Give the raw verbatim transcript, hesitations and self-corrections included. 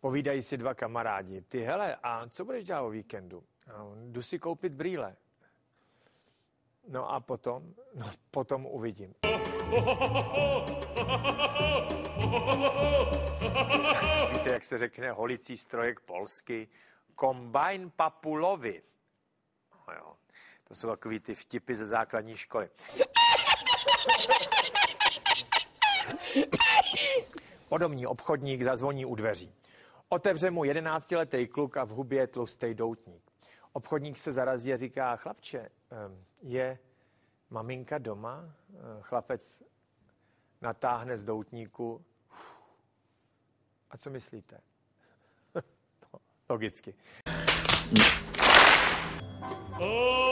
Povídají si dva kamarádi. Ty hele, a co budeš dělat o víkendu? Jdu si koupit brýle. No a potom? No potom uvidím. Víte, jak se řekne holicí strojek polsky? Kombajn papulovi. No jo, to jsou takový ty vtipy ze základní školy. Podomní obchodník zazvoní u dveří. Otevře mu jedenáctiletý kluk a v hubě je tlustý doutník. Obchodník se zarazí a říká, chlapče, je maminka doma? Chlapec natáhne z doutníku. A co myslíte? No, logicky. Oh!